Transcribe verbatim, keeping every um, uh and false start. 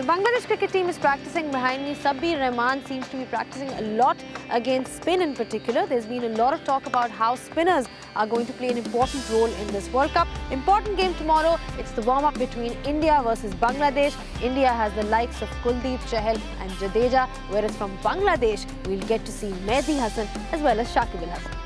Bangladesh cricket team is practicing behind me. Sabbir Rahman seems to be practicing a lot against spin in particular. There's been a lot of talk about how spinners are going to play an important role in this World Cup. Important game tomorrow. It's the warm-up between India versus Bangladesh. India has the likes of Kuldeep, Chahal and Jadeja, whereas from Bangladesh, we'll get to see Mehdi Hasan as well as Shakib Al Hasan.